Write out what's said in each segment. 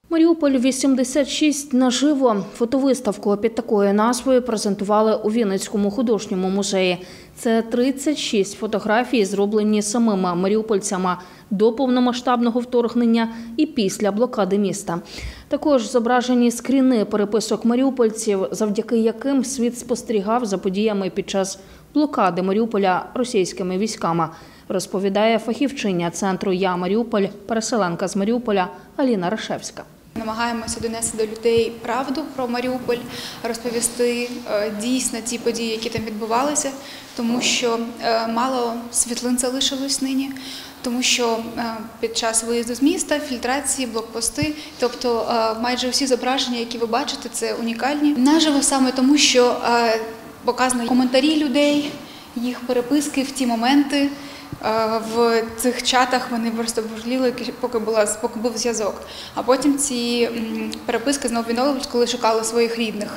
Маріуполь 86 наживо. Фотовиставку під такою назвою презентували у Вінницькому художньому музеї. Це 36 фотографій, зроблені самими маріупольцями до повномасштабного вторгнення і після блокади міста. Також зображені скріни переписок маріупольців, завдяки яким світ спостерігав за подіями під час блокади Маріуполя російськими військами, розповідає фахівчиня центру «Я Маріуполь», переселенка з Маріуполя Аліна Рашевська. Намагаємося донести до людей правду про Маріуполь, розповісти дійсно ті події, які там відбувалися, тому що мало світлин залишилось нині, тому що під час виїзду з міста, фільтрації, блокпости, тобто майже всі зображення, які ви бачите, це унікальні. Наживо саме тому, що показані коментарі людей, їх переписки в ті моменти. В цих чатах вони просто бурліли, поки був зв'язок. А потім ці переписки знову відновлюють, коли шукали своїх рідних.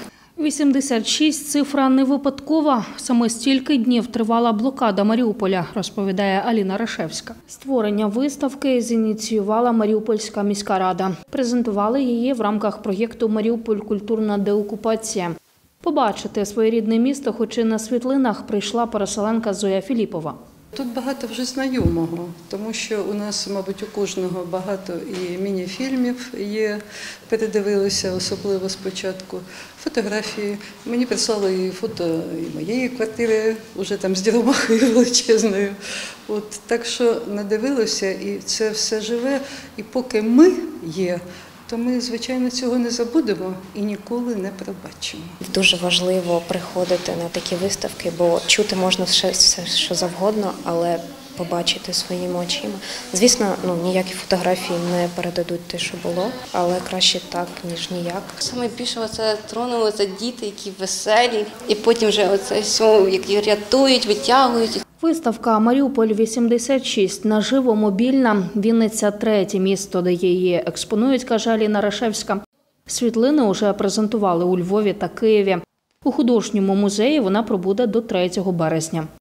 86 – цифра не випадкова. Саме стільки днів тривала блокада Маріуполя, розповідає Аліна Рашевська. Створення виставки зініціювала Маріупольська міська рада. Презентували її в рамках проєкту «Маріуполь. Культурна деокупація». Побачити своє рідне місто, хоч і на світлинах, прийшла переселенка Зоя Філіпова. Тут багато вже знайомого, тому що у нас, мабуть, у кожного багато і міні-фільмів є, передивилися, особливо спочатку, фотографії. Мені прислали і фото і моєї квартири, вже там з діромахою величезною. Так що надивилися, і це все живе, і поки ми є, то ми, звичайно, цього не забудемо і ніколи не пробачимо. Дуже важливо приходити на такі виставки, бо чути можна все, що завгодно, але побачити своїми очима. Звісно, ніякі фотографії не передадуть те, що було, але краще так, ніж ніяк. Саме більше це тронуло, це діти, які веселі, і потім вже оце все, які рятують, витягують. Виставка «Маріуполь 86» наживо мобільна. Вінниця – третє місто, де її експонують, каже Аліна Рашевська. Світлини вже презентували у Львові та Києві. У художньому музеї вона пробуде до 3 березня.